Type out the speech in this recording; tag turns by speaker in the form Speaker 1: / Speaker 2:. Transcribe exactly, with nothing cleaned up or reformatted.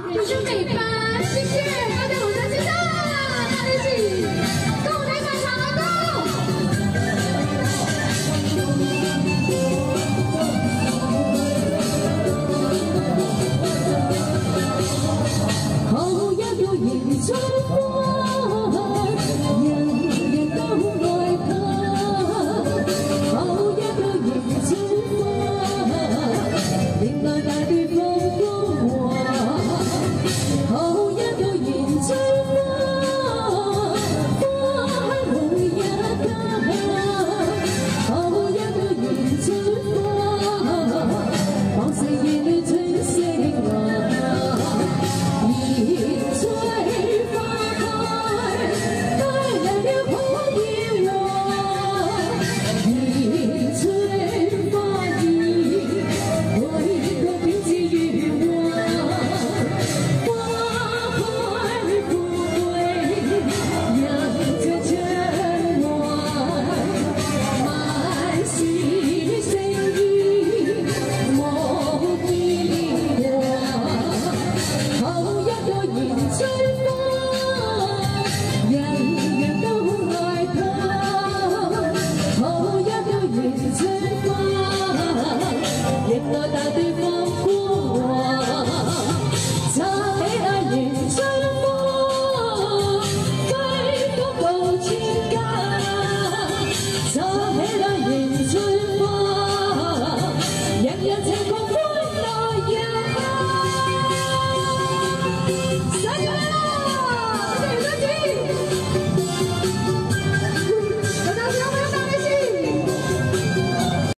Speaker 1: 不是美吧？谢谢大家，我们介绍，大家一起跟我来买茶了，后一個迎春花，人人都愛它。後一個迎春花，迎來大地放光華。後一個迎春花，花紅一家。後一個迎春花，放肆熱烈春色華。 迎春花，迎來大地。